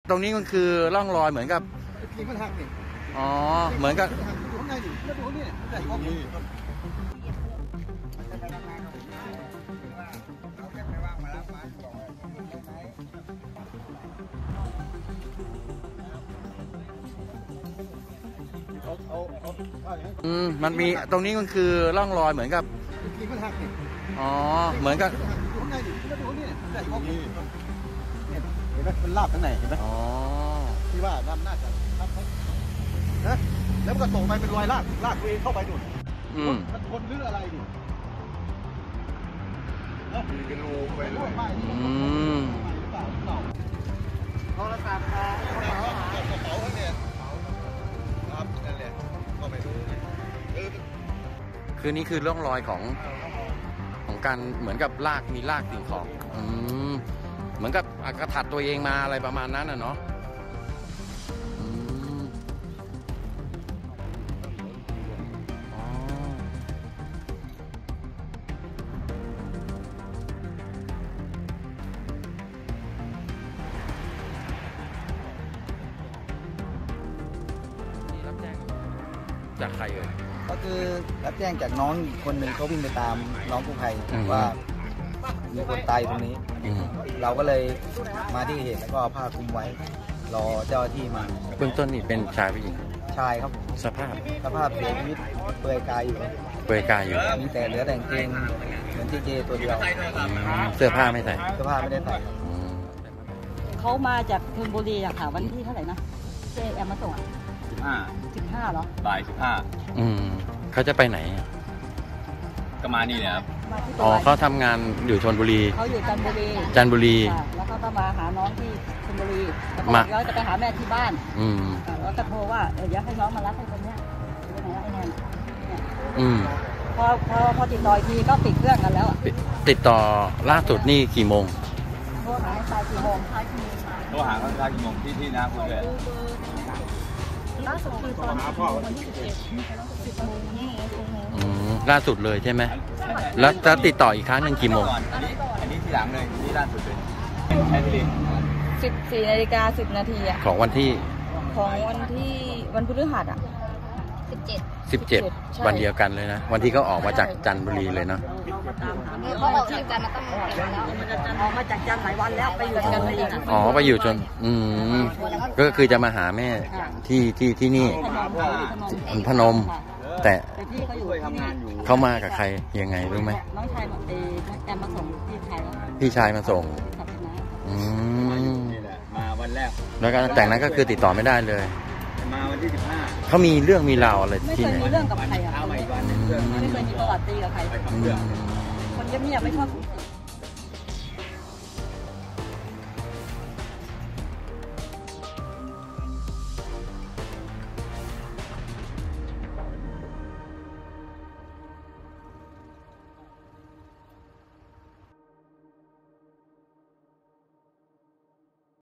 ตรงนี้มันคือร่องรอยเหมือนกับอ๋อเหมือนกับมันมีตรงนี้มันคือร่องรอยเหมือนกับอ๋อเหมือนกับเห็นไหมมันลาบข้างในเห็นไหมอ๋อที่ว่าน้ำน่าจะนะแล้วมันก็ตกไปเป็นรอยลากตัวเองเข้าไปดูมันทนหรืออะไรดิมีเป็นรูไปเลยโทรศัพท์กระเป๋าเขาเนี่ยครับนั่นแหละก็ไปดูคือนี่คือร่องรอยของการเหมือนกับมีลากสิ่งของเหมือนกับกระถัดตัวเองมาอะไรประมาณนั้นน่ะเนาะจากใครเอ่ยก็คือรับแจ้งจากน้องคนหนึ่งเขาวิ่งไปตามน้องกู้ภัยว่ามีคนตายตรงนี้เราก็เลยมาที่เหตุแล้วก็เอาผ้าคลุมไว้รอเจ้าหน้าที่มาเบื้องต้นนี่เป็นชายผู้หญิงชายครับสภาพเสียชีวิตเปลือยกายอยู่มีแต่เหลือแต่งเกงเหมือนเจตัวเดียวเสื้อผ้าไม่ใส่ไม่ได้ใส่เขามาจากชลบุรีอะค่ะวันที่เท่าไหร่นะเจแอมมาส่ง15เหรอบ่าย 15เขาจะไปไหนก็มานี่เนี่ยครับอ๋อเขาทำงานอยู่ชลบุรีเขาอยู่จันทบุรีแล้วเขาก็มาหาน้องที่ชลบุรีแล้วจะไปหาแม่ที่บ้านแล้วก็โทรว่าเดี๋ยวให้น้องมารับให้คนเนี้ยไปไหนไอ้แนนพอติดต่อทีก็ปิดเครื่องกันแล้วติดต่อล่าสุดนี่กี่โมงโทรหาตายกี่โมงโทรหาเขาตายกี่โมงที่น้าคุยเลยล่าสุดคือตอนวันที่10 โมงล่าสุดเลยใช่ไหมแล้วจะติดต่ออีกครั้งหนึ่งกี่โมงอันนี้ทีหลังเลยนี่ล่าสุดเลย 14:10 นาทีของวันที่วันพฤหัส 17วันเดียวกันเลยนะวันที่เขาออกมาจากจันทบุรีเลยเนาะเขาออกจากจันทร์มาตั้งออกมาจากจันทร์หลายวันแล้วไปอยู่จันทบุรีไปอยู่จนก็คือจะมาหาแม่ที่นี่พนมแต่เขามากับใครยังไงรู้ไหมน้องชายแอมมาส่งพี่ชายมาส่งนี่แหละมาวันแรกแล้วก็แต่นั้นก็คือติดต่อไม่ได้เลยมาวันที่15 เขามีเรื่องมีราวอะไรที่ไหนไม่เคยมีเรื่องกับใครไม่เคยมีประวัติตีกับใครคนเงียบๆไม่ชอบ